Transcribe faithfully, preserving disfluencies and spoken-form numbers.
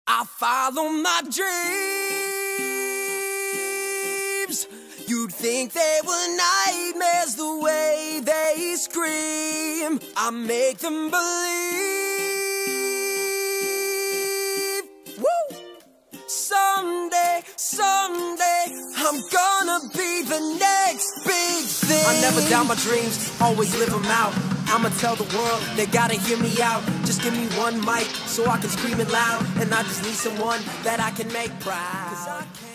I follow my dreams. You'd think they were nightmares the way they scream. I make them believe. Woo! Someday, someday, I'm gonna be the next big thing. I never doubt my dreams, always live them out. I'ma tell the world, they gotta hear me out. Just give me one mic so I can scream it loud. And I just need someone that I can make proud.